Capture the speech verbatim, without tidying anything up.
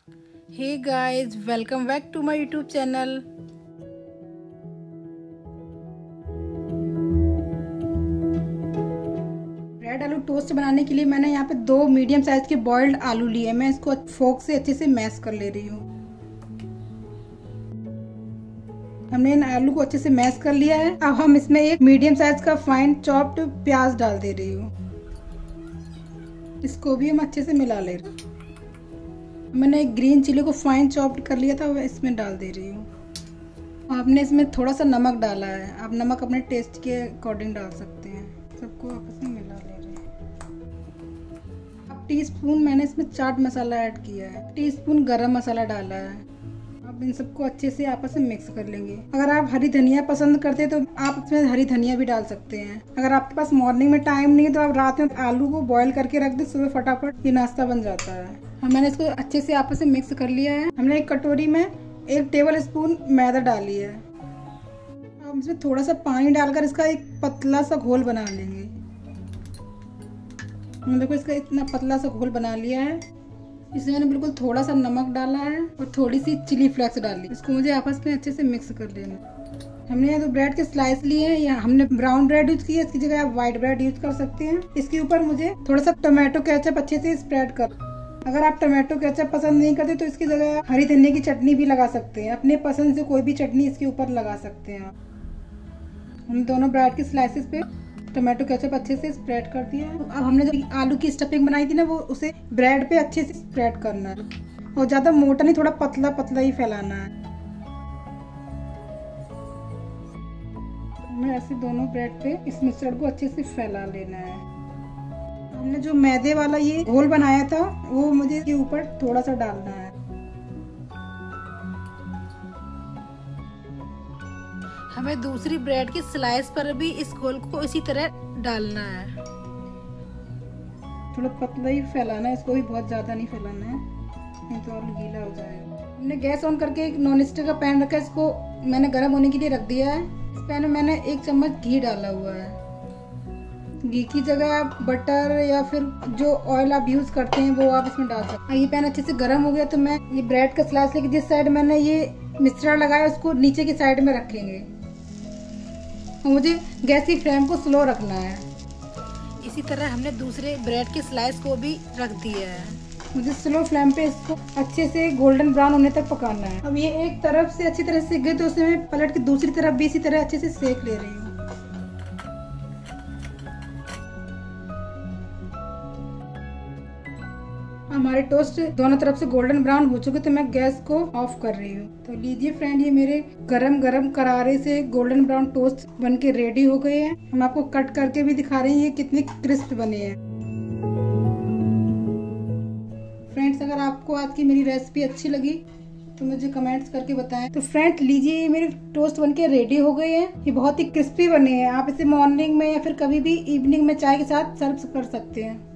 Hey guys, welcome back to my YouTube channel. Bread आलू toast बनाने के लिए मैंने यहाँ पे दो मीडियम साइज के बॉइल्ड आलू लिए। मैं इसको फोक से अच्छे से मैश कर ले रही हूँ। हमने इन आलू को अच्छे से मैश कर लिया है। अब हम इसमें एक मीडियम साइज का फाइन चॉप्ड प्याज डाल दे रही हूँ। इसको भी हम अच्छे से मिला ले रहे हैं। मैंने एक ग्रीन चिली को फाइन चॉप्ड कर लिया था, वह इसमें डाल दे रही हूँ। आपने इसमें थोड़ा सा नमक डाला है, आप नमक अपने टेस्ट के अकॉर्डिंग डाल सकते हैं। सबको आपस में मिला ले रहे हैं। अब टीस्पून मैंने इसमें चाट मसाला ऐड किया है, टीस्पून गरम मसाला डाला है। अब इन सबको अच्छे से आपस में मिक्स कर लेंगे। अगर आप हरी धनिया पसंद करते हैं तो आप इसमें हरी धनिया भी डाल सकते हैं। अगर आपके पास मॉर्निंग में टाइम नहीं है तो आप रात में आलू को बॉईल करके रख दें, सुबह फटाफट ये नाश्ता बन जाता है। मैंने इसको अच्छे से आपस में मिक्स कर लिया है। हमने एक कटोरी में एक टेबल स्पून मैदा डाली है। अब इसमें थोड़ा सा पानी डालकर इसका एक पतला सा घोल बना लेंगे। देखो इसका इतना पतला सा घोल बना लिया है। इसमें मैंने बिल्कुल थोड़ा सा नमक डाला है और थोड़ी सी चिली फ्लेक्स डाली। इसको मुझे आपस में अच्छे से मिक्स कर लेना। हमने यहाँ तो ब्रेड के स्लाइस लिए हैं। यहाँ हमने ब्राउन ब्रेड यूज किया है, इसकी जगह आप व्हाइट ब्रेड यूज कर सकते हैं। इसके ऊपर मुझे थोड़ा सा टोमेटो केचप अच्छे से स्प्रेड कर। अगर आप टोमेटो केचप पसंद नहीं करते तो इसकी जगह हरी धनिया की चटनी भी लगा सकते हैं। अपने पसंद से कोई भी चटनी इसके ऊपर लगा सकते हैं। हम दोनों ब्रेड के स्लाइसेस पे टोमेटो केचप अच्छे से स्प्रेड कर दिया है। अब हमने जो आलू की स्टफिंग बनाई थी ना, वो उसे ब्रेड पे अच्छे से स्प्रेड करना है और ज्यादा मोटा नहीं, थोड़ा पतला पतला ही फैलाना है। हमें ऐसे दोनों ब्रेड पे इस मिश्रण को अच्छे से फैला लेना है। हमने जो मैदे वाला ये घोल बनाया था वो मुझे इसके ऊपर थोड़ा सा डालना है। हमें दूसरी ब्रेड की स्लाइस पर भी इस घोल को इसी तरह डालना है। थोड़ा पतला ही फैलाना है, इसको भी बहुत ज्यादा नहीं फैलाना है, नहीं तो आलू गीला हो जाएगा। हमने गैस ऑन करके एक नॉन स्टिक का पैन रखा है। इसको मैंने गर्म होने के लिए रख दिया है। इस पैन में मैंने एक चम्मच घी डाला हुआ है। घी की जगह आप बटर या फिर जो ऑयल आप यूज करते हैं वो आप इसमें डाल सकते हैं। ये पैन अच्छे से गर्म हो गया तो मैं ये ब्रेड का स्लाइस लेके जिस साइड मैंने ये मिश्रण लगाया उसको नीचे की साइड में रखेंगे। मुझे गैस की फ्लेम को स्लो रखना है। इसी तरह हमने दूसरे ब्रेड के स्लाइस को भी रख दिया है। मुझे स्लो फ्लेम पे इसको अच्छे से गोल्डन ब्राउन होने तक पकाना है। अब ये एक तरफ से अच्छी तरह से सिक गए तो उसे मैं पलट के दूसरी तरफ भी इसी तरह अच्छे से सेक ले रही हूँ। हमारे टोस्ट दोनों तरफ से गोल्डन ब्राउन हो चुके तो मैं गैस को ऑफ कर रही हूँ। तो लीजिए फ्रेंड, ये मेरे गरम गरम करारे से गोल्डन ब्राउन टोस्ट बनके रेडी हो गए हैं। हम आपको कट करके भी दिखा रहे हैं ये कितने क्रिस्प बने हैं। फ्रेंड्स, अगर आपको आज की मेरी रेसिपी अच्छी लगी तो मुझे कमेंट्स करके बताएं। तो फ्रेंड लीजिए, ये मेरे टोस्ट बनके रेडी हो गए हैं। ये बहुत ही क्रिस्पी बने हैं। आप इसे मॉर्निंग में या फिर कभी भी इवनिंग में चाय के साथ सर्व कर सकते हैं।